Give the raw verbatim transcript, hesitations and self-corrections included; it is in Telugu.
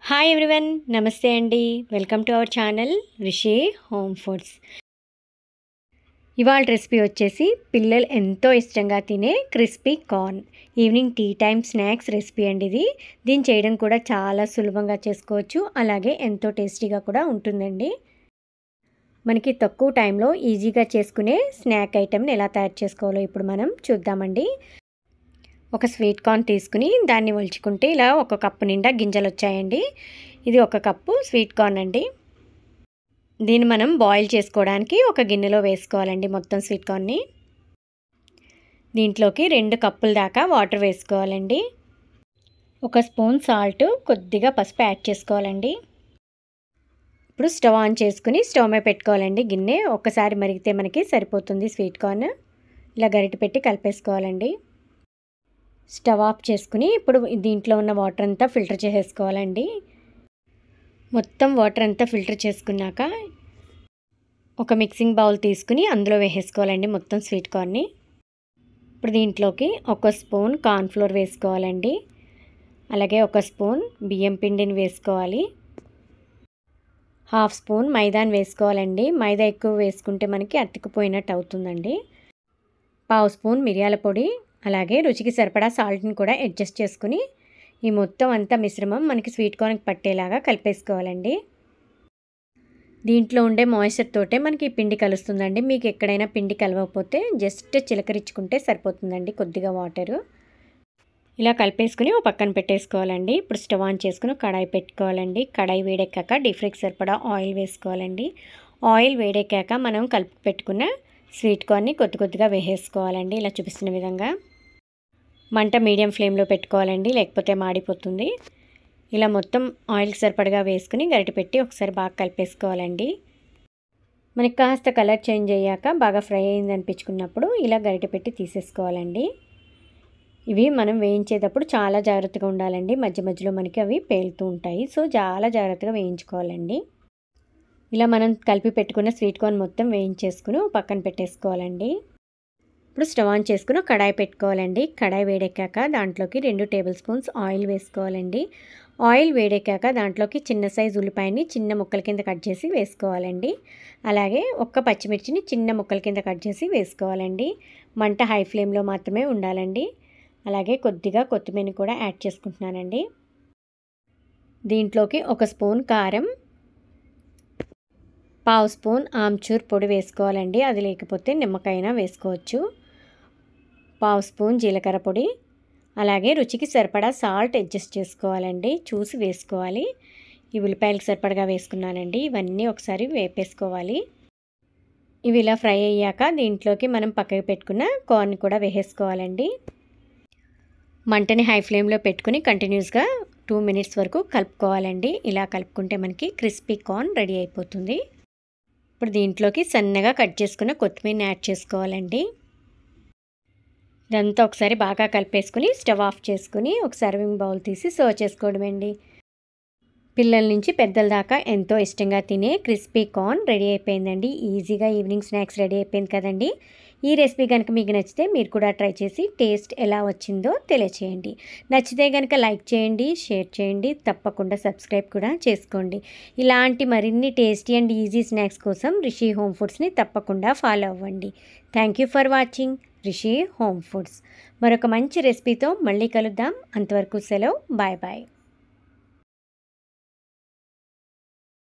హాయ్ ఎవ్రీవన్, నమస్తే అండి. Welcome to our channel Rishi home foods. ఇవాళ రెసిపీ వచ్చేసి పిల్లలు ఎంతో ఇష్టంగా తినే crispy corn evening tea time snacks recipe అండి ఇది. దీన్ని చేయడం కూడా చాలా సులభంగా చేసుకోవచ్చు, అలాగే ఎంతో టేస్టీగా కూడా ఉంటుందండి. మనకి తక్కువ టైంలో ఈజీగా చేసుకునే స్నాక్ ఐటెంని ఎలా తయారు చేసుకోవాలో ఇప్పుడు మనం చూద్దామండి. ఒక స్వీట్ కార్న్ తీసుకుని దాన్ని ఒలుచుకుంటే ఇలా ఒక కప్పు నిండా గింజలు వచ్చాయండి. ఇది ఒక కప్పు స్వీట్ కార్న్ అండి. దీన్ని మనం బాయిల్ చేసుకోవడానికి ఒక గిన్నెలో వేసుకోవాలండి మొత్తం స్వీట్ కార్న్ని. దీంట్లోకి రెండు కప్పుల దాకా వాటర్ వేసుకోవాలండి. ఒక స్పూన్ సాల్ట్, కొద్దిగా పసుపు యాడ్ చేసుకోవాలండి. ఇప్పుడు స్టవ్ ఆన్ చేసుకుని స్టవ్ మీద పెట్టుకోవాలండి. గిన్నె ఒక్కసారి మరిగితే మనకి సరిపోతుంది స్వీట్ కార్న్. ఇలా గరిటె పెట్టి కలిపేసుకోవాలండి. స్టవ్ ఆఫ్ చేసుకుని ఇప్పుడు దీంట్లో ఉన్న వాటర్ అంతా ఫిల్టర్ చేసేసుకోవాలండి. మొత్తం వాటర్ అంతా ఫిల్టర్ చేసుకున్నాక ఒక మిక్సింగ్ బౌల్ తీసుకుని అందులో వేసేసుకోవాలండి మొత్తం స్వీట్ కార్న్ని. ఇప్పుడు దీంట్లోకి ఒక స్పూన్ కార్న్ఫ్లోర్ వేసుకోవాలండి. అలాగే ఒక స్పూన్ బియ్యం పిండిని వేసుకోవాలి. హాఫ్ స్పూన్ మైదాని వేసుకోవాలండి. మైదా ఎక్కువ వేసుకుంటే మనకి అతుక్కుపోయినట్టు అవుతుందండి. పావు స్పూన్ మిరియాల పొడి, అలాగే రుచికి సరిపడా సాల్ట్ని కూడా అడ్జస్ట్ చేసుకుని ఈ మొత్తం అంతా మిశ్రమం మనకి స్వీట్ కార్న్కి పట్టేలాగా కలిపేసుకోవాలండి. దీంట్లో ఉండే మాయిశ్చర్ తోటే మనకి ఈ పిండి కలుస్తుందండి. మీకు ఎక్కడైనా పిండి కలవకపోతే జస్ట్ చిలకరించుకుంటే సరిపోతుందండి కొద్దిగా వాటరు. ఇలా కలిపేసుకుని ఓ పక్కన పెట్టేసుకోవాలండి. ఇప్పుడు స్టవ్ ఆన్ చేసుకుని కడాయి పెట్టుకోవాలండి. కడాయి వేడెక్కాక డీప్ ఫ్రైకి సరిపడా ఆయిల్ వేసుకోవాలండి. ఆయిల్ వేడెక్కాక మనం కలిపి పెట్టుకున్న స్వీట్ కార్న్ని కొద్ది కొద్దిగా వేసేసుకోవాలండి. ఇలా చూపిస్తున్న విధంగా మంట మీడియం ఫ్లేమ్లో పెట్టుకోవాలండి, లేకపోతే మాడిపోతుంది. ఇలా మొత్తం ఆయిల్కి సరిపడగా వేసుకుని గరిటె పెట్టి ఒకసారి బాగా కలిపేసుకోవాలండి. మనకి కాస్త కలర్ చేంజ్ అయ్యాక బాగా ఫ్రై అయింది అనిపించుకున్నప్పుడు ఇలా గరిటె పెట్టి తీసేసుకోవాలండి. ఇవి మనం వేయించేటప్పుడు చాలా జాగ్రత్తగా ఉండాలండి. మధ్య మధ్యలో మనకి అవి పేలుతూ ఉంటాయి, సో చాలా జాగ్రత్తగా వేయించుకోవాలండి. ఇలా మనం కలిపి పెట్టుకున్న స్వీట్ కార్న్ మొత్తం వేయించేసుకుని పక్కన పెట్టేసుకోవాలండి. ఇప్పుడు స్టవ్ ఆన్ చేసుకుని కడాయి పెట్టుకోవాలండి. కడాయి వేడెక్కాక దాంట్లోకి రెండు టేబుల్ స్పూన్స్ ఆయిల్ వేసుకోవాలండి. ఆయిల్ వేడెక్కాక దాంట్లోకి చిన్న సైజు ఉల్లిపాయని చిన్న ముక్కల కింద కట్ చేసి వేసుకోవాలండి. అలాగే ఒక్క పచ్చిమిర్చిని చిన్న ముక్కల కింద కట్ చేసి వేసుకోవాలండి. మంట హై ఫ్లేమ్లో మాత్రమే ఉండాలండి. అలాగే కొద్దిగా కొత్తిమీర కూడా యాడ్ చేసుకుంటున్నానండి. దీంట్లోకి ఒక స్పూన్ కారం, పావు స్పూన్ ఆమ్చూర్ పొడి వేసుకోవాలండి. అది లేకపోతే నిమ్మకాయనా వేసుకోవచ్చు. పావు స్పూన్ జీలకర్ర పొడి, అలాగే రుచికి సరిపడా సాల్ట్ అడ్జస్ట్ చేసుకోవాలండి, చూసి వేసుకోవాలి. ఈ ఉల్లిపాయలకు సరిపడగా వేసుకున్నానండి. ఇవన్నీ ఒకసారి వేపేసుకోవాలి. ఇవి ఇలా ఫ్రై అయ్యాక దీంట్లోకి మనం పక్కకి పెట్టుకున్న కార్న్ కూడా వేసేసుకోవాలండి. మంటని హై ఫ్లేమ్లో పెట్టుకుని కంటిన్యూస్గా టూ మినిట్స్ వరకు కలుపుకోవాలండి. ఇలా కలుపుకుంటే మనకి క్రిస్పీ కార్న్ రెడీ అయిపోతుంది. ఇప్పుడు దీంట్లోకి సన్నగా కట్ చేసుకున్న కొత్తిమీరని యాడ్ చేసుకోవాలండి. ఇదంతా ఒకసారి బాగా కలిపేసుకుని స్టవ్ ఆఫ్ చేసుకుని ఒక సర్వింగ్ బౌల్ తీసి సర్వ్ చేసుకోవడమండి. పిల్లల నుంచి పెద్దల దాకా ఎంతో ఇష్టంగా తినే క్రిస్పీ కార్న్ రెడీ అయిపోయిందండి. ఈజీగా ఈవినింగ్ స్నాక్స్ రెడీ అయిపోయింది కదండి. ఈ రెసిపీ కనుక మీకు నచ్చితే మీరు కూడా ట్రై చేసి టేస్ట్ ఎలా వచ్చిందో తెలియచేయండి. నచ్చితే కనుక లైక్ చేయండి, షేర్ చేయండి, తప్పకుండా సబ్స్క్రైబ్ కూడా చేసుకోండి. ఇలాంటి మరిన్ని టేస్టీ అండ్ ఈజీ స్నాక్స్ కోసం రిషి హోమ్ ఫుడ్స్ని తప్పకుండా ఫాలో అవ్వండి. Thank you for watching Rishi home foods. మరొక మంచి రెసిపీతో మళ్ళీ కలుద్దాం. అంతవరకు సెలవు. Bye bye.